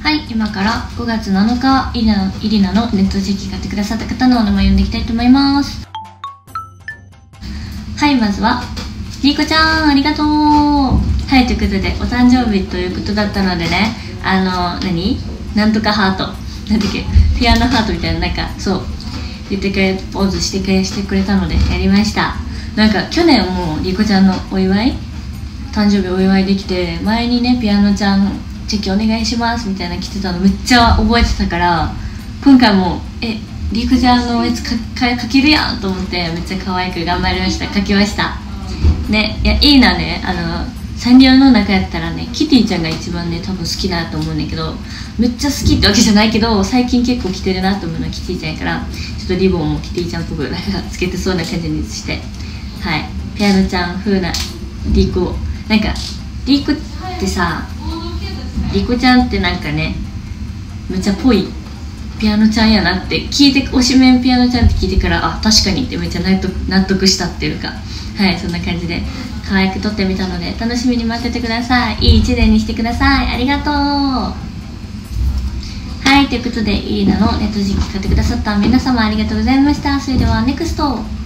はい、今から5月7日イリナのネット実機買ってくださった方のお名前読んでいきたいと思います。はい、まずはリコちゃん、ありがとう。はい、ということでお誕生日ということだったのでね、なんとかハート、なんだっけ、ピアノハートみたいな、なんかそう言ってくれ、ポーズしてくれたのでやりました。なんか去年もリコちゃんの誕生日お祝いできて、前にねピアノちゃんチェキお願いしますみたいな来てたのめっちゃ覚えてたから、今回もリコちゃんのやつ書けるやんと思ってめっちゃ可愛く頑張りました。書きましたね。いや、いいなね。サンリオの中やったらね、キティちゃんが一番ね多分好きだと思うんだけど、めっちゃ好きってわけじゃないけど最近結構着てるなと思うのはキティちゃんやから、ちょっとリボンもキティちゃんっぽくなんかつけてそうな感じにして、はい、ピアノちゃん風なリコ、なんかリコってさ、リコちゃんってなんかねめっちゃぽいピアノちゃんやなって聞いて、推しメンピアノちゃんって聞いてから、あ、確かにってめっちゃ納得したっていうか、はい、そんな感じで可愛く撮ってみたので楽しみに待っててください。いい一年にしてください。ありがとう。はい、ということでイリナのネット実機買ってくださった皆様ありがとうございました。それではネクスト。